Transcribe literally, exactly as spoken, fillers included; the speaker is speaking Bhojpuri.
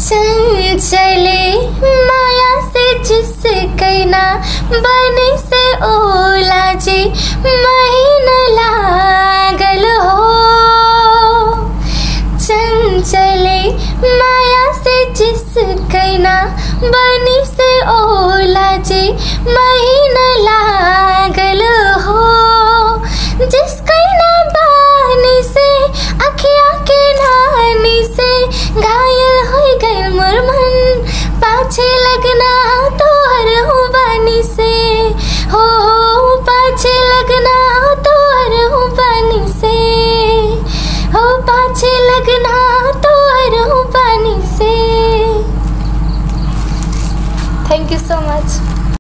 चंचले माया से जिस कैना बने से ओला जी महीन लागल हो। चंचले माया से जिस कैना बनी से ओला जी महीन लागल हो। जिस कैना बानी से अखिया के नानी से घायल हो गए मोर मन पाछे लगना तोहर हो बानी से हो। पाछे लगना तोहर हो बानी से हो। पाछे लगना तोहर हो बानी से। Thank you so much.